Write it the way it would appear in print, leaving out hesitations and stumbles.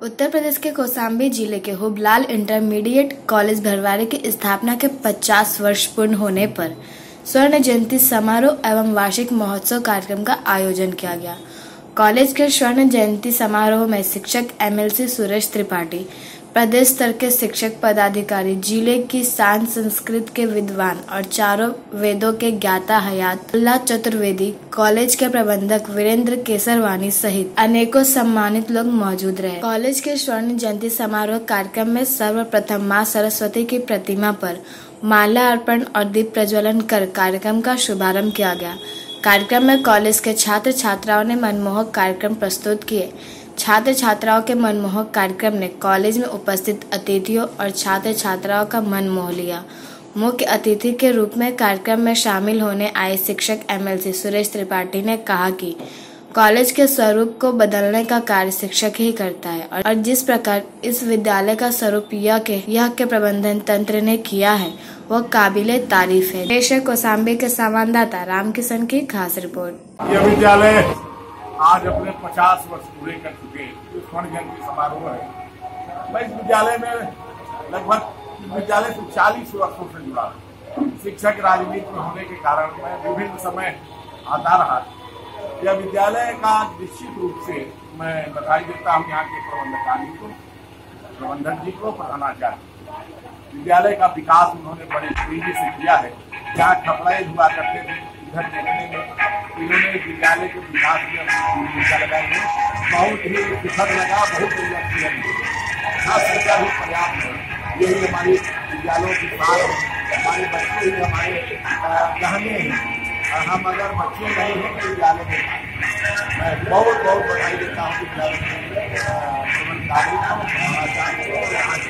उत्तर प्रदेश के कौशाम्बी जिले के हुबलाल इंटरमीडिएट कॉलेज भरवारी की स्थापना के 50 वर्ष पूर्ण होने पर स्वर्ण जयंती समारोह एवं वार्षिक महोत्सव कार्यक्रम का आयोजन किया गया। कॉलेज के स्वर्ण जयंती समारोह में शिक्षक एमएलसी सुरेश त्रिपाठी, प्रदेश स्तर के शिक्षक पदाधिकारी, जिले की शान संस्कृत के विद्वान और चारों वेदों के ज्ञाता हयात अल्लाह चतुर्वेदी, कॉलेज के प्रबंधक वीरेंद्र केसरवानी सहित अनेकों सम्मानित लोग मौजूद रहे। कॉलेज के स्वर्ण जयंती समारोह कार्यक्रम में सर्वप्रथम मां सरस्वती की प्रतिमा पर माला अर्पण और दीप प्रज्वलन कर कार्यक्रम का शुभारंभ किया गया। कार्यक्रम में कॉलेज के छात्र छात्राओं ने मनमोहक कार्यक्रम प्रस्तुत किए। छात्र छात्राओं के मनमोहक कार्यक्रम ने कॉलेज में उपस्थित अतिथियों और छात्र छात्राओं का मन मोह लिया। मुख्य अतिथि के रूप में कार्यक्रम में शामिल होने आए शिक्षक एमएलसी सुरेश त्रिपाठी ने कहा कि कॉलेज के स्वरूप को बदलने का कार्य शिक्षक ही करता है और जिस प्रकार इस विद्यालय का स्वरूप यह के प्रबंधन तंत्र ने किया है वह काबिले तारीफ है। पेश है कौशाम्बी के संवाददाता रामकिशन की खास रिपोर्ट। यह विद्यालय आज अपने 50 वर्ष पूरे कर चुके स्वर्ण जयंती समारोह है। मैं इस विद्यालय में लगभग विद्यालय से 40 वर्षों से जुड़ा हूँ। शिक्षक राजनीति में होने के कारण मैं विभिन्न समय आता रहा। यह विद्यालय का निश्चित रूप से मैं बधाई देता हूँ यहाँ के प्रबंधक जी को, प्रधानाचार्य। विद्यालय का विकास उन्होंने बड़े तेजी से किया है। जहाँ खपड़े हुआ करते थे इधर देखने में इन्होंने विद्यालय के विकास में भूमिका लगाई है। बहुत ही सुखद लगा, बहुत उल्लेखनीय है। संख्या भी पर्याप्त है। यही हमारी विद्यालयों की बात है। हमारे बच्चे ही हमारे कहने हैं। हम अगर बच्चे नहीं हैं तो विद्यालय में मैं बहुत बहुत बधाई देता हूँ विद्यालय के प्रबंधकारी को, आचार्य को,